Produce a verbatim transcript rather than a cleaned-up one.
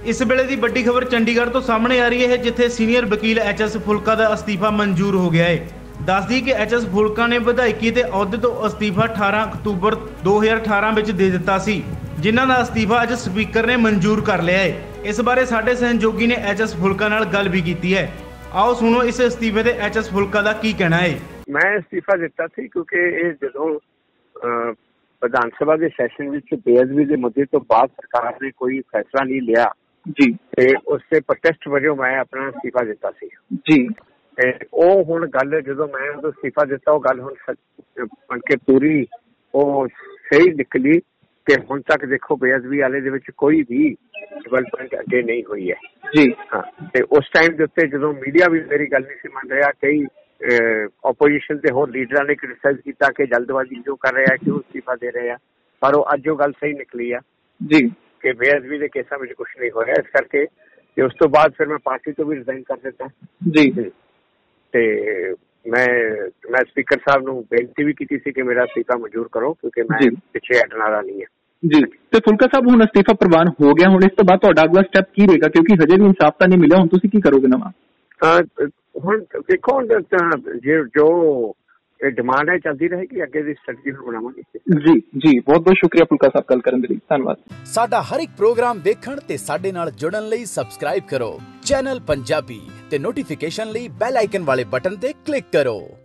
इस वेले की वड्डी खबर चंडीगढ़ तो सामने आ रही है, जिथे सीनियर वकील एच एस फुल्का का अस्तीफा मंजूर हो गया है। दस दी कि एच एस फुल्का ने विधायकी ते अहुदे तो अस्तीफा अठारह अक्तूबर दो हज़ार अठारह में दे दिता सी, जिन्हां दा अस्तीफा अज स्पीकर ने मंजूर कर लिया है। इस बारे साडे सहयोगी ने एच एस फुल्का नाल गल भी की है। आओ सुनो इस अस्तीफे ते एच एस फुल्का का की कहना है। मैं अस्तीफा दिता सी क्योंकि जो विधान सभा के सैशन में बेअदबी के मुद्दे तो बाद सरकार ने कोई फैसला नहीं लिया जी, ते उससे प्रोटेस्ट वजों मैं अपना अस्तीफा दिता सी जी। ते ओ हुण गल जो मैं अस्तीफा दिता वो गल हुण बन के पूरी वो सही निकली कि हुण तक देखो बेअदबी वाले दे विच कोई भी डिवेलपमेंट अगे नहीं हुई है जी। हाँ, ते उस टाइम के उत्ते जो मीडिया भी मेरी गल नहीं सी मन रहा, कई ओपोजिशन के होर लीडर ने क्रिटिसाइज किया कि जल्दबाजी क्यों कर रहे हैं, क्यों अस्तीफा दे रहे हैं, पर अज वो गल सही निकली है जी कि बेअदबी के केसा में कुछ नहीं हो रहा। इस करके उस तो बाद फिर मैं पार्टी तो भी रिजाइन कर दिता जी। ते मैं मैं स्पीकर साहब नूं बेनती भी की थी कि मेरा अस्तीफा मंजूर करो, क्योंकि मैं पिछे हटण वाला नहीं है जी। ते फुल्का साहब हुण अस्तीफा प्रवान हो गया, हुण इस तो बाद तुहाडा अगला स्टैप की रहेगा, क्योंकि हजे भी इंसाफ तो नहीं मिला, हुण तुसीं की करोगे नवां? हुण देखो जो जो डिमांड है चलती रहेगी, अगे दी स्ट्रैटेजी बनावांगे जी जी। बहुत बहुत शुक्रिया फुल्का साहब गल करन दे लई, धन्नवाद। साडा हर एक प्रोग्राम देखण ते साडे नाल जुड़न लई सबसक्राइब करो चैनल पंजाबी ते नोटिफिकेशन लई बेल आइकन वाले बटन ते क्लिक करो।